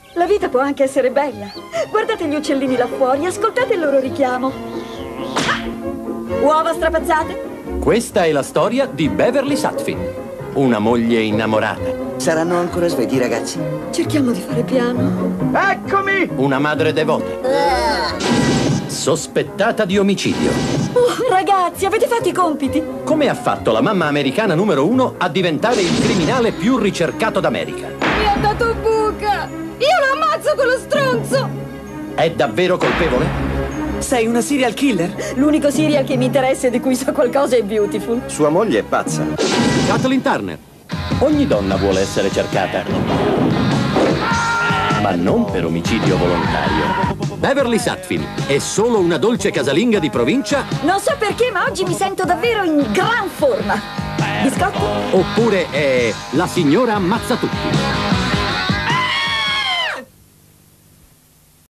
La vita può anche essere bella. Guardate gli uccellini là fuori, ascoltate il loro richiamo. Uova strapazzate? Questa è la storia di Beverly Sutphin, una moglie innamorata. Saranno ancora svegli, ragazzi? Cerchiamo di fare piano. Eccomi! Una madre devota. Sospettata di omicidio. Oh, ragazzi, avete fatto i compiti? Come ha fatto la mamma americana numero 1 a diventare il criminale più ricercato d'America? Mi ha dato buca! Io lo ammazzo quello stronzo! È davvero colpevole? Sei una serial killer? L'unico serial che mi interessa e di cui so qualcosa è Beautiful. Sua moglie è pazza. Kathleen Turner. Ogni donna vuole essere cercata, ma non per omicidio volontario. Beverly Sutphin è solo una dolce casalinga di provincia? Non so perché, ma oggi mi sento davvero in gran forma. Biscotti? Oppure è la signora Ammazza Tutti?